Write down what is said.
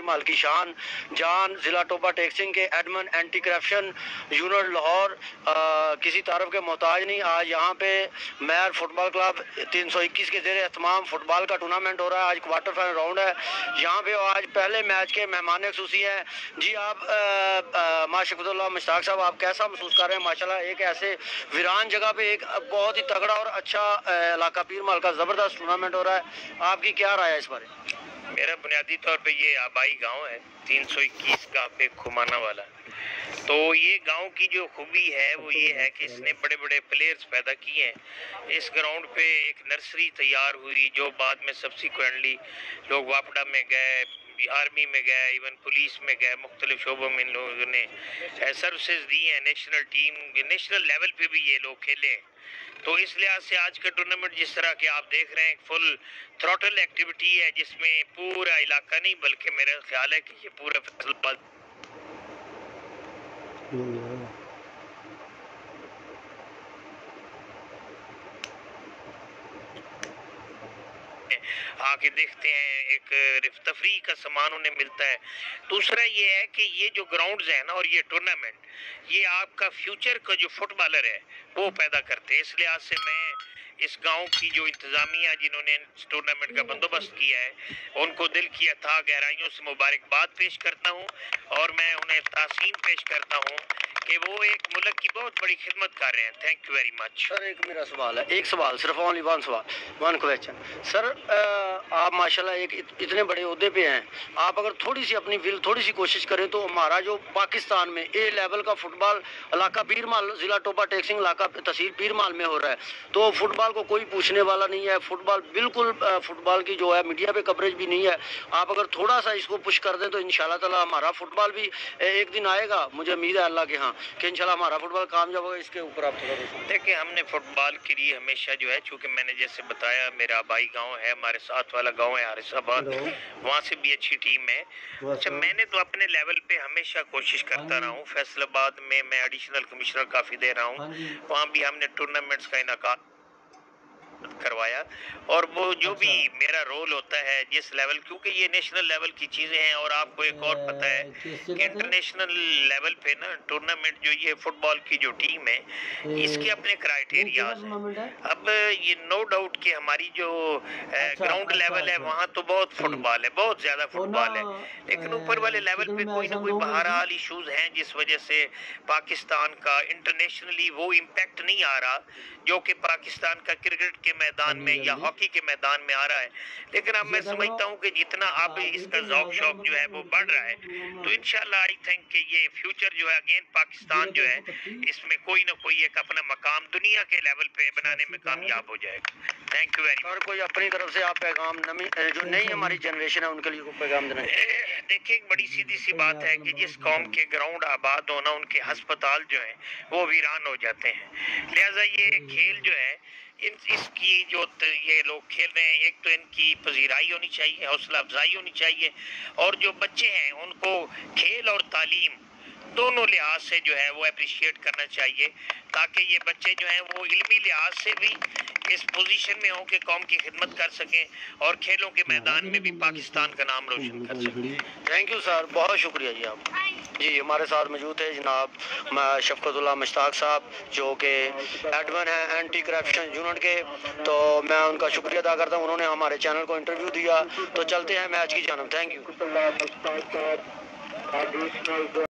مال کی شان جان ضلع ٹوبہ ٹیک سنگھ کے admin anti corruption unit Lahore کسی تعارف کے محتاج نہیں. آج یہاں پہ میر فٹ بال کلب 321 کے زیر اہتمام فٹ بال کا ٹورنامنٹ ہو رہا ہے. آج کوارٹر فائنل راؤنڈ ہے. یہاں پہ آج پہلے میچ کے مہمان خصوصی ہیں. جی آپ شفقت اللہ مشتاق صاحب آپ کیسا محسوس کر رہے ہیں؟ ماشاءاللہ ایک ایسے ویران جگہ پہ ایک بہت ہی تگڑا اور اچھا علاقہ پیر مال کا زبردست ٹورنامنٹ ہو رہا ہے. آپ کی کیا رائے ہے اس بارے؟ میرا بنیادی طور پہ یہ آبائی گاؤں ہے 321 کا پہ کھمانا والا. تو یہ گاؤں کی جو خوبی ہے وہ یہ ہے کہ اس نے بڑے بڑے پلیئرز پیدا کیے ہیں. اس گراؤنڈ پہ ایک نرسری تیار ہوئی جو بعد میں سبسیکوئنٹلی لوگ واپڈا میں گئے, آرمی میں گئے, ایون پولیس میں گئے, مختلف شعبوں میں ان لوگوں نے سروسز دی ہیں. نیشنل ٹیم نیشنل لیول پہ بھی یہ لوگ کھیلے ہیں. تو اس لحاظ سے آج کا ٹورنامنٹ جس طرح کہ آپ دیکھ رہے ہیں فل تھروٹل ایکٹیویٹی ہے جس میں پورا علاقہ نہیں بلکہ میرا خیال ہے کہ یہ پورا فیصل آباد آ کے دیکھتے ہیں. ایک تفریح کا سامان انہیں ملتا ہے. دوسرا یہ ہے کہ یہ جو گراؤنڈز ہیں نا اور یہ ٹورنامنٹ یہ آپ کا فیوچر کا جو فٹ بالر ہے وہ پیدا کرتے ہیں. اس لحاظ سے میں اس گاؤں کی جو انتظامیہ جنہوں نے اس ٹورنامنٹ کا بندوبست کیا ہے ان کو دل کی اتھاہ گہرائیوں سے مبارکباد پیش کرتا ہوں اور میں انہیں تحسین پیش کرتا ہوں کہ وہ ایک ملک کی بہت بڑی خدمت کر رہے ہیں. Thank you very much. Sir ایک میرا سوال ہے, ایک سوال صرف اونلی ون سوال ون کویسچن. سر آپ ماشاءاللہ ایک اتنے بڑے عہدے پہ ہیں, آپ اگر تھوڑی سی اپنی تھوڑی سی کوشش کریں تو ہمارا جو پاکستان میں اے لیول کا فٹ بال علاقہ پیر مال ضلع ٹوبہ ٹیک سنگھ علاقہ تحصیل پیر مال میں ہو رہا ہے تو فٹ بال کو کوئی پوچھنے والا نہیں ہے. فٹ بال بالکل فٹ بال کی جو ہے میڈیا پہ کوریج بھی نہیں ہے. آپ اگر تھوڑا سا اس کو پش کر دیں تو انشاءاللہ تعالی ہمارا فٹ بال بھی ایک دن آئے گا. مجھے امید ہے اللہ کے ہاں کہ انشاءاللہ ہمارا فٹ بال کامیاب ہوگا. اس کے اوپر آپ تھوڑا دیکھیں ہم نے فٹ بال کے لیے ہمیشہ جو ہے چونکہ میں نے جیسے بتایا میرا آبائی گاؤں ہے, ہمارے ساتھ والا گاؤں ہے حارث آباد, وہاں سے بھی اچھی ٹیم ہے. اچھا میں نے تو اپنے لیول پہ ہمیشہ کوشش کرتا رہا ہوں. فیصل آباد میں ایڈیشنل کمشنر کافی دے رہا ہوں, وہاں بھی ہم نے ٹورنامنٹس کا انعقاد کروایا. اور وہ جو بھی میرا رول ہوتا ہے جس لیول, کیونکہ یہ نیشنل لیول کی چیزیں ہیں اور آپ کو ایک اور پتہ ہے کہ انٹرنیشنل لیول پہ نا ٹورنامنٹ جو یہ فٹ بال کی جو ٹیم ہے اس کے اپنے کرائیٹیریاز ہیں. اب یہ نو ڈاؤٹ کہ ہماری جو گراؤنڈ لیول ہے وہاں تو بہت فٹ بال ہے, بہت زیادہ فٹ بال ہے, لیکن اوپر والے لیول پہ کوئی نہ کوئی بہرحال ایشوز ہیں جس وجہ سے پاکستان کا انٹرنیشنلی وہ امپیکٹ نہیں آ رہا جو کہ پاکستان کا کرکٹ کے میدان میں یا ہاکی کے میدان میں آ رہا ہے. لیکن اب میں سمجھتا ہوں کہ جتنا اب اس کا ذوق شوق جو ہے وہ بڑھ رہا ہے تو انشاءاللہ آئی تھنک کہ یہ فیوچر جو ہے اگین پاکستان جو ہے اس میں کوئی نہ کوئی ایک اپنا مقام دنیا کے لیول پہ بنانے میں کامیاب ہو جائے گا. Thank you very much. اور کوئی اپنی طرف سے آپ پیغام جو نئی ہماری جنریشن ہے ان کے لیے کوئی پیغام دینا چاہیے؟ دیکھیں ایک بڑی سیدھی سی بات ہے کہ جس قوم کے گراؤنڈ آباد ہونا ان کے ہسپتال جو ہیں وہ ویران ہو جاتے ہیں. لہٰذا یہ کھیل جو ہے اس کی جو یہ لوگ کھیل رہے ہیں ایک تو ان کی پذیرائی ہونی چاہیے, حوصلہ افزائی ہونی چاہیے, اور جو بچے ہیں ان کو کھیل اور تعلیم دونوں لحاظ سے جو ہے وہ اپریشیٹ کرنا چاہیے تاکہ یہ بچے جو ہیں وہ علمی لحاظ سے بھی اس پوزیشن میں ہوں کہ قوم کی خدمت کر سکیں اور کھیلوں کے میدان میں بھی پاکستان کا نام روشن کر سکیں. تھینک یو سر, بہت شکریہ جی. آپ جی ہمارے ساتھ موجود ہے جناب شفقت اللہ مشتاق صاحب جو کہ ایڈمن ہیں اینٹی کرپشن یونٹ کے. تو میں ان کا شکریہ ادا کرتا ہوں, انہوں نے ہمارے چینل کو انٹرویو دیا. تو چلتے ہیں میچ کی جانب. Thank you.